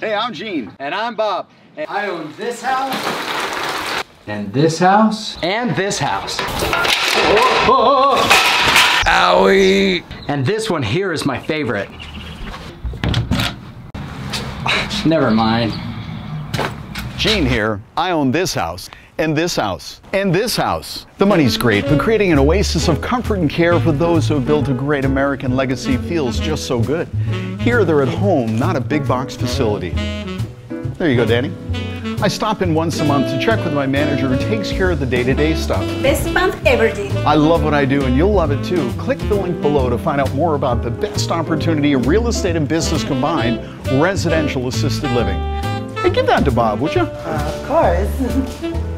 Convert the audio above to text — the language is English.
Hey, I'm Gene. And I'm Bob. And I own this house, and this house, and this house. Oh, oh. Owie! And this one here is my favorite. Never mind. Gene here. I own this house, and this house, and this house. The money's great, but creating an oasis of comfort and care for those who have built a great American legacy feels just so good. Here they're at home, not a big box facility. There you go, Danny. I stop in once a month to check with my manager who takes care of the day-to-day stuff. Best month ever, Gene. I love what I do, and you'll love it too. Click the link below to find out more about the best opportunity in real estate and business combined, residential assisted living. Hey, give that to Bob, would you? Of course.